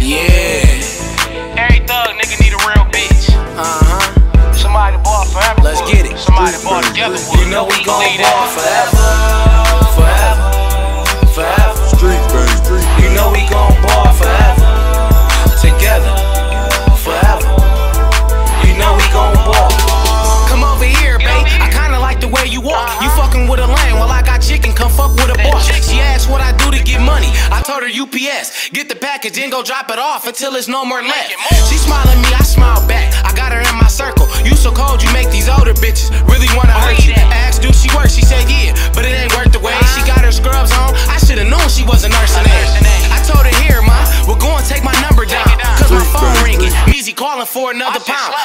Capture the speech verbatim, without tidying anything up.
Yeah. Every thug nigga need a real bitch. Uh-huh. Somebody ball forever. Let's get it. Somebody ball together. You know we gon' ball forever. Forever. Forever. Street bang, street bang. You know we gon' ball forever. Together. Forever. You know we gon' ball. Come over here, babe. I kinda like the way you walk. You fucking with a lame while I got chicken. Come fuck with a boss. She asked what I do to get money. I told her U P S. Get the package and go drop it off until there's no more left. She smiled at me, I smiled back. I got her in my circle. You so cold, you make these older bitches really wanna hurt you. Asked, do she work? She said, yeah, but it ain't worth the wait. She got her scrubs on. I should've known she was a nurse in there. I told her, here, ma, we're going to take my number down. Cause my phone ringing. Meezy calling for another pound.